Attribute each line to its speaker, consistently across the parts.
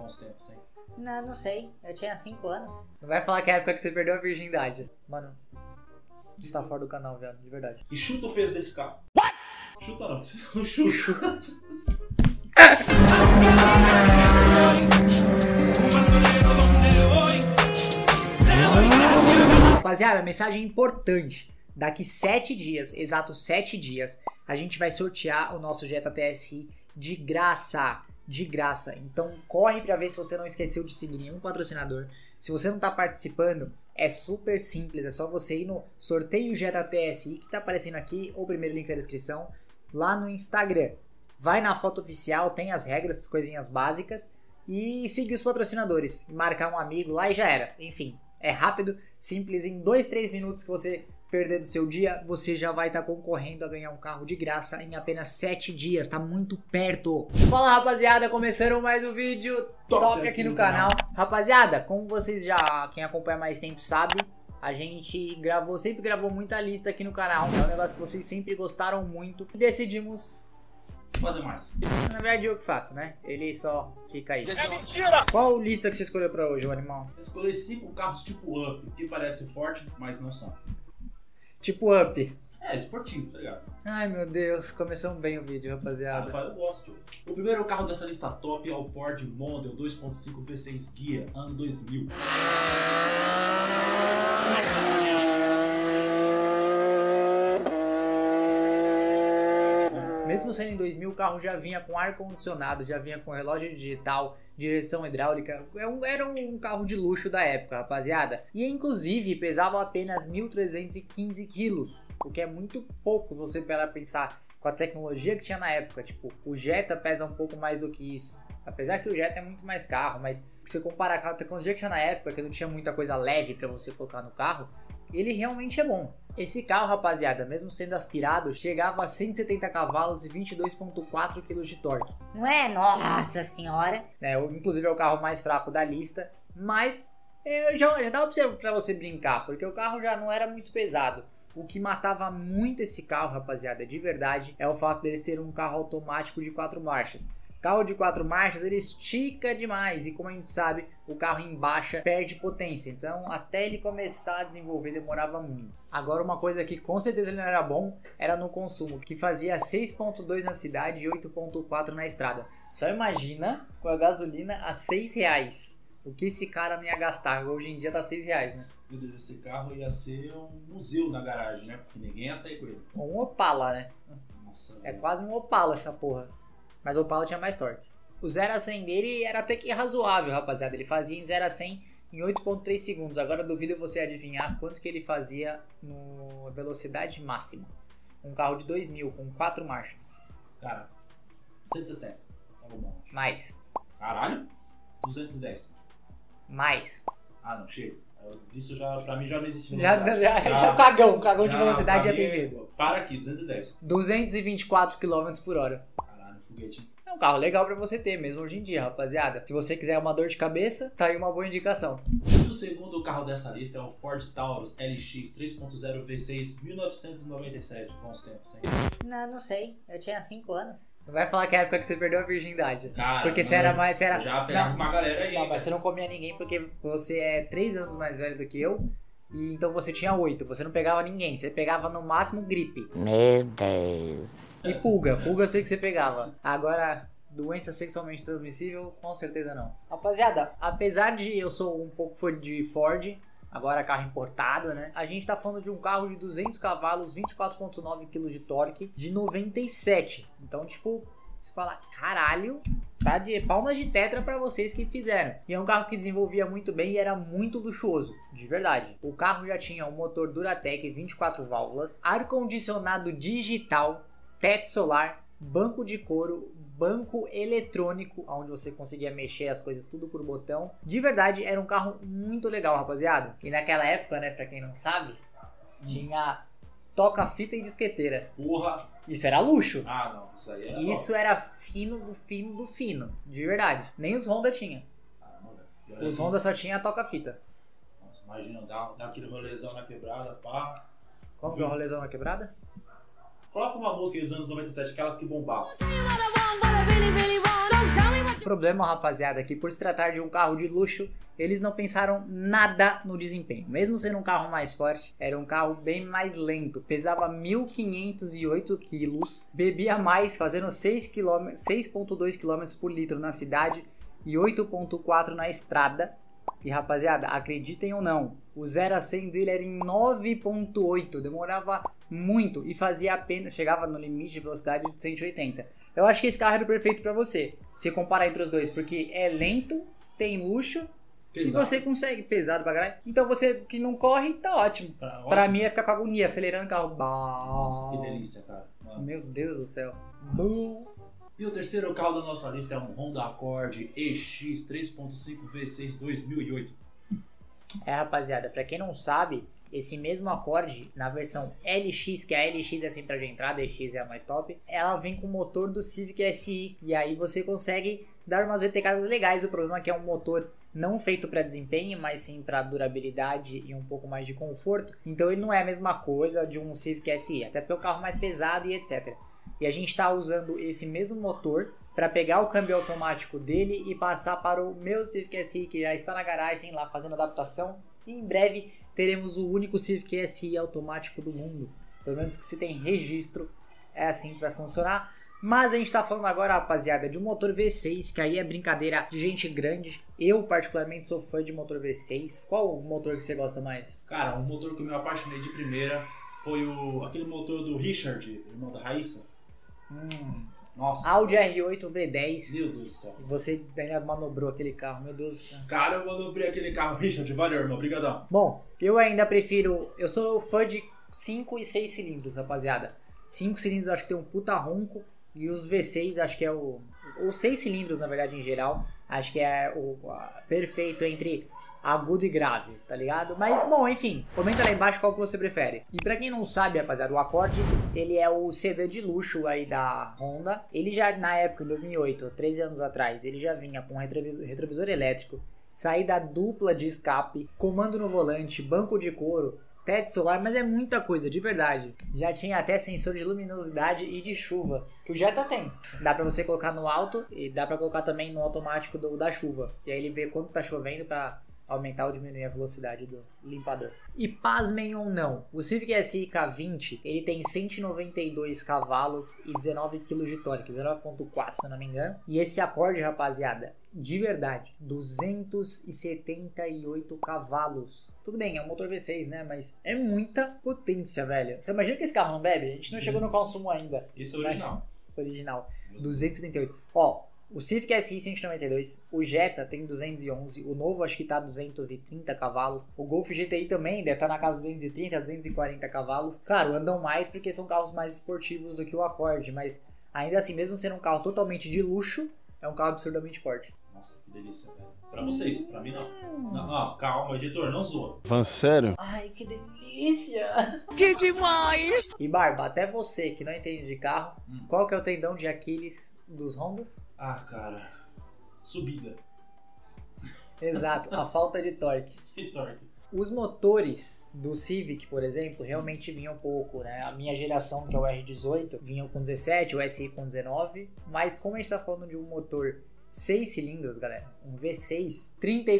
Speaker 1: Bons tempos, hein?
Speaker 2: Não sei. Eu tinha 5 anos.
Speaker 3: Não vai falar que é a época que você perdeu a virgindade. Mano, você tá fora do canal, viado, de verdade.
Speaker 1: E chuta o peso desse carro. What? Chuta não, você não chuta.
Speaker 3: Rapaziada, mensagem importante. Daqui 7 dias, exatos 7 dias, a gente vai sortear o nosso Jetta TSI de graça. De graça. Então corre pra ver se você não esqueceu de seguir nenhum patrocinador. Se você não tá participando, é super simples. É só você ir no sorteio Jetta TSI, que tá aparecendo aqui, ou o primeiro link da descrição, lá no Instagram. Vai na foto oficial, tem as regras, coisinhas básicas, e seguir os patrocinadores. Marcar um amigo lá e já era. Enfim, é rápido, simples. Em 2-3 minutos que você perder do seu dia, você já vai estar concorrendo a ganhar um carro de graça em apenas 7 dias. Tá muito perto. Fala, rapaziada, começando mais um vídeo top aqui no canal. Rapaziada, como vocês já, quem acompanha mais tempo sabe, a gente sempre gravou muita lista aqui no canal. É um negócio que vocês sempre gostaram muito. E decidimos
Speaker 1: fazer mais.
Speaker 3: Na verdade eu que faço, né? Ele só fica aí.
Speaker 1: É mentira!
Speaker 3: Qual lista que você escolheu pra hoje, o animal?
Speaker 1: Eu escolhi 5 carros tipo Up, que parecem fortes, mas não são.
Speaker 3: Tipo Up.
Speaker 1: É, esportivo, tá ligado?
Speaker 3: Ai meu Deus, começamos bem o vídeo, rapaziada.
Speaker 1: Rapaz, eu gosto, tio. O primeiro carro dessa lista top é o Ford Mondeo 2.5 V6 Guia, ano 2000.
Speaker 3: Mesmo sendo em 2000, o carro já vinha com ar-condicionado, já vinha com relógio digital, direção hidráulica. Era um carro de luxo da época, rapaziada. E inclusive pesava apenas 1.315 quilos, o que é muito pouco você para pensar com a tecnologia que tinha na época. Tipo, o Jetta pesa um pouco mais do que isso. Apesar que o Jetta é muito mais carro, mas se você comparar com a tecnologia que tinha na época, que não tinha muita coisa leve para você colocar no carro, ele realmente é bom. Esse carro, rapaziada, mesmo sendo aspirado, chegava a 170 cavalos e 22.4 kg de torque.
Speaker 2: Não é? Nossa senhora.
Speaker 3: Inclusive é o carro mais fraco da lista, mas já dava pra você brincar, porque o carro já não era muito pesado. O que matava muito esse carro, rapaziada, de verdade, é o fato dele ser um carro automático de 4 marchas. Carro de 4 marchas, ele estica demais e, como a gente sabe, o carro em baixa perde potência. Então, até ele começar a desenvolver, demorava muito. Agora, uma coisa que com certeza ele não era bom, era no consumo, que fazia 6.2 na cidade e 8.4 na estrada. Só imagina com a gasolina a R$6. O que esse cara não ia gastar? Hoje em dia tá R$6, né?
Speaker 1: Meu Deus, esse carro ia ser um museu na garagem, né? Porque ninguém ia sair com ele.
Speaker 3: Um Opala, né?
Speaker 1: Nossa,
Speaker 3: é quase um Opala essa porra. Mas o Opala tinha mais torque. O 0 a 100 dele era até que razoável, rapaziada. Ele fazia em 0 a 100 em 8.3 segundos. Agora duvido você adivinhar quanto que ele fazia na velocidade máxima. Um carro de 2000 com 4 marchas.
Speaker 1: Cara, 160. Tava bom.
Speaker 3: Mais.
Speaker 1: Caralho? 210.
Speaker 3: Mais.
Speaker 1: Ah, não, chega. Disso já, pra mim já não existe
Speaker 3: velocidade. Já cagão de velocidade já tem medo.
Speaker 1: Para aqui, 210.
Speaker 3: 224 km por hora.
Speaker 1: Caralho, foguete.
Speaker 3: É um carro legal pra você ter, mesmo hoje em dia, rapaziada. Se você quiser uma dor de cabeça, tá aí uma boa indicação.
Speaker 1: E o segundo carro dessa lista é o Ford Taurus LX 3.0 V6 1997. Bons tempos, hein?
Speaker 2: Não sei. Eu tinha 5 anos.
Speaker 3: Não vai falar que é a época que você perdeu a virgindade.
Speaker 1: Cara,
Speaker 3: porque você era mais...
Speaker 1: Eu já pegava uma galera aí.
Speaker 3: Não, mas você não comia ninguém porque você é 3 anos mais velho do que eu. E então você tinha 8. Você não pegava ninguém. Você pegava no máximo gripe.
Speaker 2: Meu Deus.
Speaker 3: E pulga. Pulga eu sei que você pegava. Agora, doença sexualmente transmissível, com certeza não. Rapaziada, apesar de eu sou um pouco fã de Ford, agora carro importado, né? A gente tá falando de um carro de 200 cavalos, 24.9 kg de torque, de 97. Então, tipo, você fala, caralho, tá de palmas de tetra pra vocês que fizeram. E é um carro que desenvolvia muito bem e era muito luxuoso, de verdade. O carro já tinha um motor Duratec 24 válvulas, ar-condicionado digital, teto solar, banco de couro, banco eletrônico, onde você conseguia mexer as coisas tudo por botão. De verdade, era um carro muito legal, rapaziada. E naquela época, né, pra quem não sabe, tinha toca-fita e disqueteira.
Speaker 1: Porra!
Speaker 3: Isso era luxo.
Speaker 1: Ah, não, isso aí era
Speaker 3: Isso era fino do fino do fino, de verdade. Nem os Honda tinha. Os Honda só tinha a toca-fita.
Speaker 1: Nossa, imagina, dá aquele rolezão na quebrada, pá.
Speaker 3: Como que é o rolezão na quebrada?
Speaker 1: Coloca uma música aí dos anos 97, aquelas que bombavam.
Speaker 3: O problema, rapaziada, é que por se tratar de um carro de luxo, eles não pensaram nada no desempenho. Mesmo sendo um carro mais forte, era um carro bem mais lento. Pesava 1.508 quilos, bebia mais, fazendo 6,2 km por litro na cidade e 8,4 na estrada. E rapaziada, acreditem ou não, o 0 a 100 dele era em 9,8, demorava muito e fazia apenas, chegava no limite de velocidade de 180. Eu acho que esse carro era perfeito pra você, se comparar entre os dois, porque é lento, tem luxo
Speaker 1: Pesado.
Speaker 3: e você consegue, pesado pra caralho. Então você que não corre, tá ótimo. Pra mim é ficar com agonia, acelerando o carro.
Speaker 1: Nossa, que delícia, cara. Mano.
Speaker 3: Meu Deus do céu.
Speaker 1: E o terceiro carro da nossa lista é um Honda Accord EX 3.5 V6 2008.
Speaker 3: É, rapaziada, pra quem não sabe, esse mesmo Accord, na versão LX, que a LX é sempre a de entrada, a EX é a mais top, ela vem com o motor do Civic SI, e aí você consegue dar umas VTKs legais. O problema é que é um motor não feito para desempenho, mas sim para durabilidade e um pouco mais de conforto, então ele não é a mesma coisa de um Civic SI, até porque é um carro mais pesado e etc. E a gente está usando esse mesmo motor para pegar o câmbio automático dele e passar para o meu Civic SI, que já está na garagem lá fazendo adaptação. E em breve teremos o único Civic SI automático do mundo. Pelo menos que se tem registro, é assim que vai funcionar. Mas a gente está falando agora, rapaziada, de um motor V6, que aí é brincadeira de gente grande. Eu particularmente sou fã de motor V6. Qual o motor que você gosta mais?
Speaker 1: Cara, um motor que eu me apaixonei de primeira foi aquele motor do Richard, irmão da Raíssa. Nossa.
Speaker 3: Audi R8 V10.
Speaker 1: Meu Deus do céu.
Speaker 3: Você ainda manobrou aquele carro, meu Deus do céu.
Speaker 1: Cara, eu manobrei aquele carro. Richard, valeu, irmão. Obrigadão.
Speaker 3: Bom, eu ainda prefiro... Eu sou fã de 5 e 6 cilindros, rapaziada. 5 cilindros eu acho que tem um puta ronco. E os V6 acho que é o... Os 6 cilindros, na verdade, em geral. Acho que é o perfeito entre agudo e grave, tá ligado? Mas, bom, enfim, comenta lá embaixo qual que você prefere. E pra quem não sabe, rapaziada, o Accord, ele é o sedã de luxo aí da Honda. Ele já, na época, em 2008, 13 anos atrás, ele já vinha com retrovisor elétrico, saída dupla de escape, comando no volante, banco de couro, teto solar, mas é muita coisa, de verdade. Já tinha até sensor de luminosidade e de chuva, que o Jetta tem. Dá pra você colocar no alto e dá pra colocar também no automático da chuva. E aí ele vê quanto tá chovendo pra aumentar ou diminuir a velocidade do limpador. E pasmem ou não, o Civic SI K20 ele tem 192 cavalos e 19 kg de torque, 19.4 se eu não me engano. E esse Accord, rapaziada, de verdade, 278 cavalos. Tudo bem, é um motor V6, né? Mas é muita potência, velho. Você imagina que esse carro não bebe? A gente não chegou no consumo ainda.
Speaker 1: Esse é o original.
Speaker 3: Original. 278. Ó, o Civic SI 192, o Jetta tem 211, o novo acho que tá 230 cavalos, o Golf GTI também deve estar na casa 230, 240 cavalos. Claro, andam mais porque são carros mais esportivos do que o Accord, mas ainda assim, mesmo sendo um carro totalmente de luxo, é um carro absurdamente forte.
Speaker 1: Nossa, que delícia, velho. Pra vocês, pra mim não. Não, calma, editor, não zoa.
Speaker 4: Van, sério?
Speaker 3: Ai, que delícia! Que demais! E Barba, até você que não entende de carro, qual que é o tendão de Aquiles dos Hondas?
Speaker 1: Ah, cara. Subida.
Speaker 3: Exato, a falta de torque.
Speaker 1: Sem torque.
Speaker 3: Os motores do Civic, por exemplo, realmente vinham pouco, né? A minha geração, que é o R18, vinham com 17, o SI com 19. Mas como a gente tá falando de um motor 6 cilindros, galera, um V6,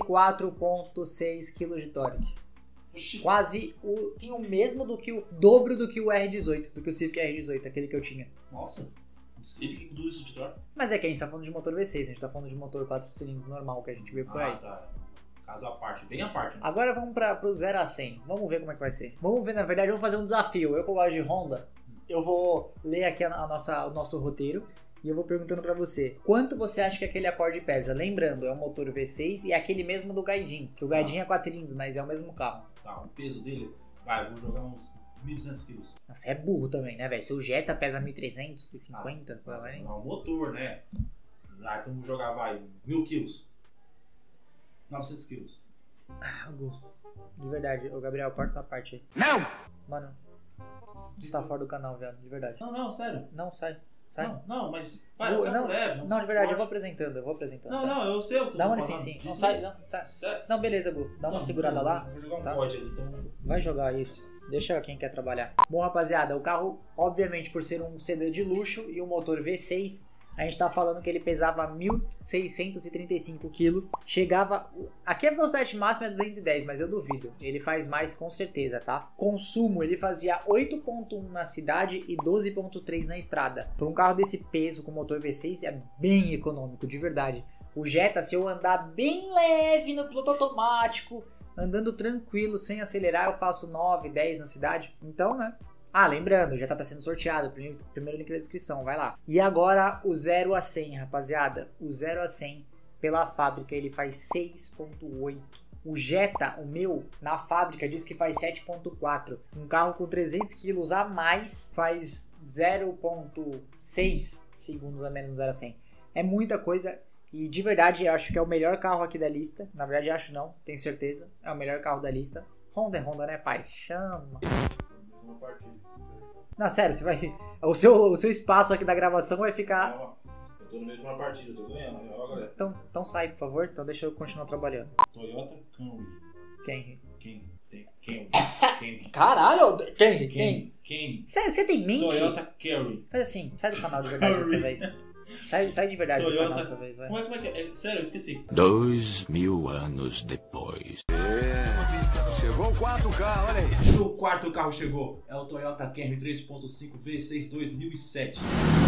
Speaker 3: 34,6 kg de torque. Quase tinha o mesmo do que o dobro do que o R18, do que o Civic R18, aquele que eu tinha.
Speaker 1: Nossa, o Civic com tudo isso de torque?
Speaker 3: Mas é que a gente tá falando de motor V6, a gente tá falando de motor 4 cilindros normal que a gente vê por aí.
Speaker 1: Ah, tá. Caso à parte, bem à parte. Né?
Speaker 3: Agora vamos pro 0 a 100. Vamos ver como é que vai ser. Vamos ver, na verdade, vamos fazer um desafio. Eu que gosto de Honda, eu vou ler aqui o nosso roteiro e eu vou perguntando pra você. Quanto você acha que aquele Accord pesa? Lembrando, é um motor V6 e é aquele mesmo do Gaidin. Que o Gaidin é 4 cilindros, mas é o mesmo carro.
Speaker 1: Tá, o peso dele, vai, vou jogar uns 1.200 quilos.
Speaker 3: Nossa, é burro também, né, velho? Se o Jetta pesa 1.350,
Speaker 1: mas é um motor, né? Ah, então vou jogar, vai, 1.000 quilos. 900 quilos.
Speaker 3: Ah, Gu, de verdade, o Gabriel, corta essa parte aí.
Speaker 4: Não!
Speaker 3: Mano, você tá fora do canal, viado, de verdade.
Speaker 1: Não, sério.
Speaker 3: Não, sai.
Speaker 1: Não, mas vai, eu
Speaker 3: não,
Speaker 1: leve.
Speaker 3: não, de verdade, eu vou apresentando.
Speaker 1: Não, eu sei o que eu
Speaker 3: Dá
Speaker 1: tô
Speaker 3: uma
Speaker 1: falando.
Speaker 3: licencinha. Não, sai, não, sai.
Speaker 1: Sério?
Speaker 3: Não, beleza, Gu. Dá uma segurada
Speaker 1: beleza,
Speaker 3: lá.
Speaker 1: Vou jogar um
Speaker 3: tá?
Speaker 1: COD ali, então...
Speaker 3: Vai jogar isso. Deixa quem quer trabalhar. Bom, rapaziada, o carro, obviamente, por ser um sedã de luxo e um motor V6, A gente tá falando que ele pesava 1.635 quilos. Chegava... Aqui a velocidade máxima é 210, mas eu duvido. Ele faz mais com certeza, tá? Consumo, ele fazia 8.1 na cidade e 12.3 na estrada. Para um carro desse peso com motor V6 é bem econômico, de verdade. O Jetta, se eu andar bem leve no piloto automático, andando tranquilo, sem acelerar, eu faço 9, 10 na cidade. Então, né? Ah, lembrando, o Jetta tá sendo sorteado, primeiro link da descrição, vai lá. E agora o 0 a 100, rapaziada. O 0 a 100 pela fábrica, ele faz 6.8. O Jetta, o meu, na fábrica diz que faz 7.4. Um carro com 300 quilos a mais faz 0.6 segundos a menos 0 a 100. É muita coisa. E de verdade, eu acho que é o melhor carro aqui da lista. Na verdade, acho não, tenho certeza. É o melhor carro da lista. Honda é Honda, né, pai? Chama. Não, sério, você vai... O seu espaço aqui da gravação vai ficar...
Speaker 1: Eu tô no meio de uma partida, eu tô ganhando. Ó, galera.
Speaker 3: Então sai, por favor. Então deixa eu continuar trabalhando.
Speaker 1: Toyota Camry. Quem?
Speaker 3: Caralho, quem? Você tem mente?
Speaker 1: Toyota Camry.
Speaker 3: Faz assim, sai do canal de verdade dessa vez. Sai de verdade do canal dessa vez, vai.
Speaker 1: Como é que é? Sério, eu esqueci.
Speaker 4: 2000 anos depois. Chegou o quarto carro, olha aí.
Speaker 1: O quarto carro chegou. É o Toyota Camry 3.5 V6 2007.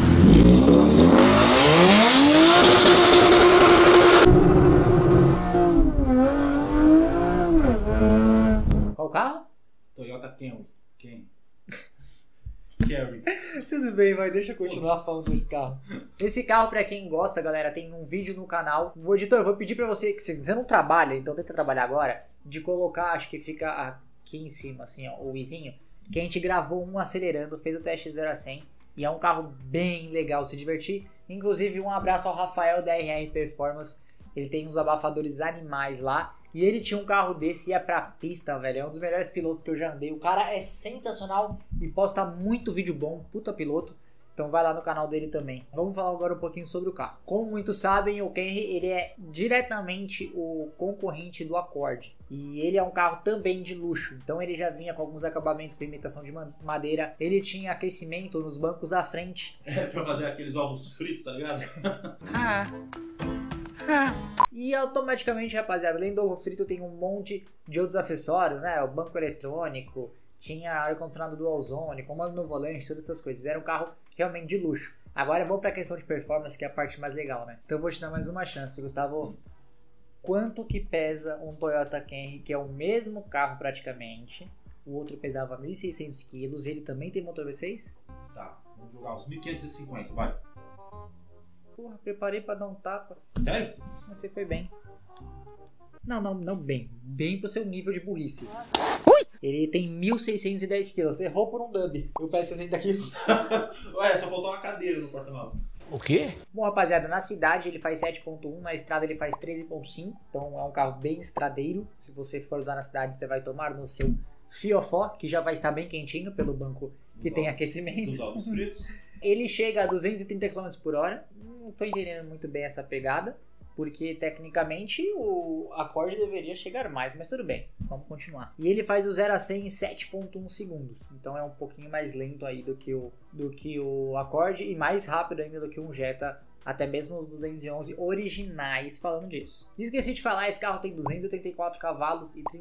Speaker 3: Qual carro?
Speaker 1: Toyota Camry. Camry.
Speaker 3: Tudo bem, vai, deixa eu continuar falando desse carro. Esse carro, pra quem gosta, galera, tem um vídeo no canal. O editor, eu vou pedir pra você, que você não trabalha, então tenta trabalhar agora, de colocar, acho que fica aqui em cima, assim, ó, o izinho, que a gente gravou um acelerando, fez o teste 0 a 100, e é um carro bem legal, se divertir. Inclusive, um abraço ao Rafael da RR Performance, ele tem uns abafadores animais lá, e ele tinha um carro desse e ia pra pista, velho. É um dos melhores pilotos que eu já andei. O cara é sensacional e posta muito vídeo bom. Puta piloto. Então vai lá no canal dele também. Vamos falar agora um pouquinho sobre o carro. Como muitos sabem, o Camry ele é diretamente o concorrente do Accord. E ele é um carro também de luxo. Então ele já vinha com alguns acabamentos com imitação de madeira. Ele tinha aquecimento nos bancos da frente.
Speaker 1: É pra fazer aqueles ovos fritos, tá ligado?
Speaker 3: E automaticamente, rapaziada, além do ovo frito, tem um monte de outros acessórios, né? O banco eletrônico, tinha ar-condicionado dual zone, comando no volante, todas essas coisas. Era um carro realmente de luxo. Agora vamos pra questão de performance, que é a parte mais legal, né? Então eu vou te dar mais uma chance, Gustavo. Quanto que pesa um Toyota Camry, que é o mesmo carro praticamente? O outro pesava 1.600 quilos, ele também tem motor V6?
Speaker 1: Tá, vamos jogar uns 1.550, vai.
Speaker 3: Porra, preparei pra dar um tapa.
Speaker 1: Sério?
Speaker 3: Mas você foi bem. Não bem. Bem pro seu nível de burrice. Ele tem 1.610 quilos. Você errou por um dub. Eu peso 60 quilos.
Speaker 1: Ué, só faltou uma cadeira no porta-malas.
Speaker 4: O quê?
Speaker 3: Bom, rapaziada, na cidade ele faz 7.1, na estrada ele faz 13.5. Então é um carro bem estradeiro. Se você for usar na cidade, você vai tomar no seu fiofó, que já vai estar bem quentinho pelo banco que tem aquecimento.
Speaker 1: Dos ovos fritos.
Speaker 3: Ele chega a 230 km por hora. Não tô entendendo muito bem essa pegada, porque tecnicamente o Accord deveria chegar mais, mas tudo bem, vamos continuar. E ele faz o 0 a 100 em 7.1 segundos, então é um pouquinho mais lento aí do que o Accord e mais rápido ainda do que um Jetta, até mesmo os 211 originais falando disso. Esqueci de falar, esse carro tem 284 cavalos e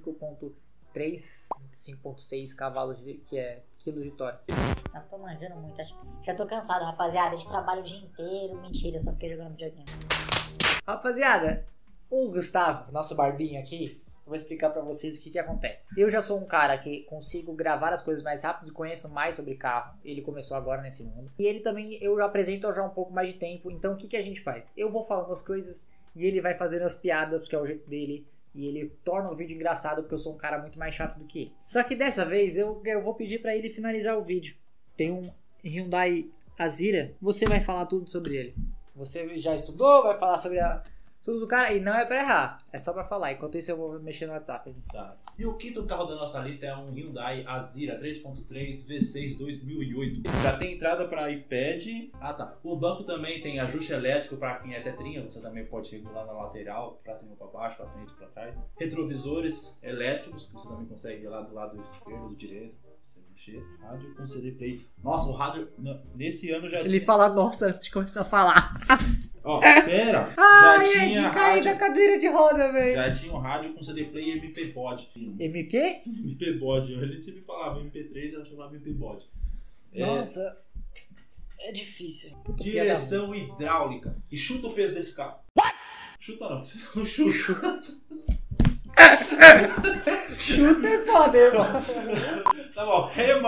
Speaker 3: 5.6 cavalos que é quilos de torque.
Speaker 2: Nossa, tô manjando muito. Já tô cansado, rapaziada. A gente trabalha o dia inteiro. Mentira, eu só fiquei jogando videogame.
Speaker 3: Rapaziada, o Gustavo, nosso barbinho aqui, eu vou explicar pra vocês o que acontece. Eu já sou um cara que consigo gravar as coisas mais rápido e conheço mais sobre carro. Ele começou agora nesse mundo. E ele também, eu apresento já um pouco mais de tempo. Então o que a gente faz? Eu vou falando as coisas e ele vai fazendo as piadas, porque é o jeito dele. E ele torna o vídeo engraçado porque eu sou um cara muito mais chato do que ele. Só que dessa vez eu vou pedir pra ele finalizar o vídeo. Tem um Hyundai Azira, você vai falar tudo sobre ele. Você já estudou, vai falar sobre tudo do cara. E não é pra errar, é só pra falar. Enquanto isso eu vou mexer no WhatsApp.
Speaker 1: Tá. E o quinto carro da nossa lista é um Hyundai Azira 3.3 V6 2008. Já tem entrada para iPad. Ah, tá. O banco também tem ajuste elétrico para quem é tetrinha. Você também pode regular na lateral, para cima, para baixo, para frente, para trás. Retrovisores elétricos que você também consegue ver lá do lado esquerdo, do direito. Você mexer, rádio com CD Play. Nossa, o rádio, nesse ano já
Speaker 3: Ele
Speaker 1: tinha...
Speaker 3: fala, nossa, antes de começar a falar.
Speaker 1: Ó, pera,
Speaker 3: Ai,
Speaker 1: já tinha
Speaker 3: de cair da
Speaker 1: rádio...
Speaker 3: cadeira de roda, velho.
Speaker 1: Já tinha um rádio com CD Play e MP-Pod.
Speaker 3: MQ?
Speaker 1: MP-Bod, ele sempre falava MP3, ela chamava MP-Bod.
Speaker 3: Nossa, é difícil. Puta,
Speaker 1: Direção hidráulica. E chuta o peso desse carro. Chuta não, você não chuta.
Speaker 3: Chuta é foda, irmão.
Speaker 1: Tá bom,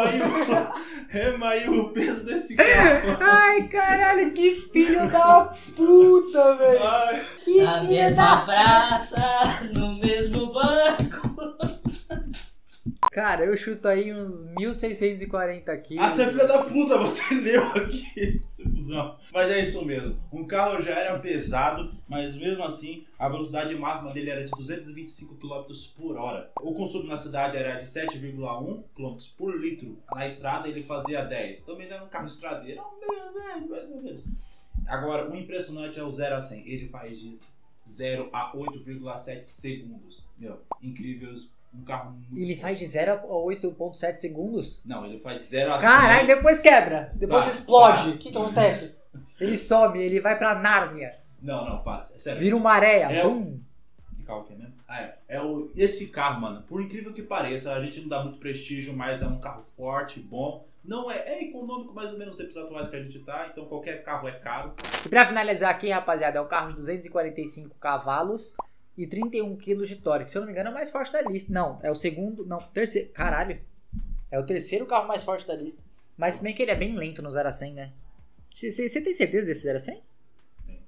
Speaker 1: rema aí o peso desse carro.
Speaker 3: Ai, caralho, que filho da puta, velho.
Speaker 1: Ai,
Speaker 3: Que
Speaker 2: Na
Speaker 3: filho
Speaker 2: mesma praça, no mesmo banco.
Speaker 3: Cara, eu chuto aí uns 1.640 quilos.
Speaker 1: ah, você é filha da puta, você leu aqui, seu cuzão. Mas é isso mesmo, um carro já era pesado, mas mesmo assim, a velocidade máxima dele era de 225 km por hora. O consumo na cidade era de 7,1 km por litro. Na estrada ele fazia 10. Também não era um carro estradeiro, mais ou menos. Agora, o impressionante é o 0 a 100. Ele faz de 0 a 8,7 segundos. Meu, incrível. Um carro muito
Speaker 3: Ele
Speaker 1: forte.
Speaker 3: faz de 0 a 8,7 segundos?
Speaker 1: Não, ele faz de 0 a 100.
Speaker 3: Caralho, depois quebra. Depois
Speaker 1: Tá,
Speaker 3: explode.
Speaker 1: tá.
Speaker 3: O que acontece? Ele sobe, ele vai pra Nárnia.
Speaker 1: Não, para. É sério.
Speaker 3: Vira uma areia.
Speaker 1: É
Speaker 3: Bum.
Speaker 1: Que carro que é mesmo? Ah, é. Esse carro, mano, por incrível que pareça, a gente não dá muito prestígio, mas é um carro forte, bom. Não é econômico mais ou menos nos tempos atuais que a gente tá, então qualquer carro é caro.
Speaker 3: E pra finalizar aqui, rapaziada, é um carro de 245 cavalos e 31 kg de torque. Se eu não me engano, é o mais forte da lista. Não, é o segundo. Não, terceiro. Caralho. É o terceiro carro mais forte da lista. Mas se bem que ele é bem lento no 0 a 100, né? Você tem certeza desse 0 a 100?
Speaker 1: Tem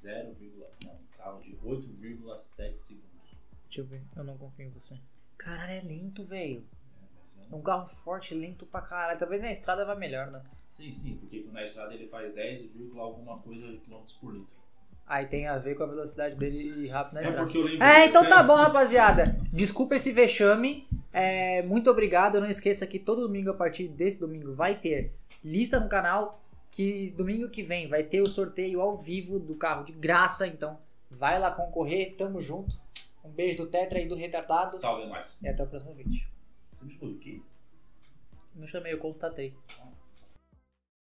Speaker 1: 0,8 de 8,7 segundos.
Speaker 3: Deixa eu ver. Eu não confio em você. Caralho, é lento, velho.
Speaker 1: Mas
Speaker 3: É um carro forte, lento pra caralho. Talvez na estrada vá melhor, né?
Speaker 1: Sim, porque na estrada ele faz 10, alguma coisa de quilômetros por litro.
Speaker 3: Aí tem a ver com a velocidade dele rápido na
Speaker 1: É
Speaker 3: estrada.
Speaker 1: porque eu lembro.
Speaker 3: Então tá bom, rapaziada. Desculpa esse vexame. Muito obrigado. Não esqueça que todo domingo, a partir desse domingo, vai ter lista no canal. Que domingo que vem vai ter o sorteio ao vivo do carro de graça. Então vai lá concorrer. Tamo junto. Um beijo do Tetra e do retardado.
Speaker 1: Salve mais.
Speaker 3: E até o próximo vídeo.
Speaker 1: Você me chamou de quê?
Speaker 3: Não chamei, eu constatei.
Speaker 1: Ah.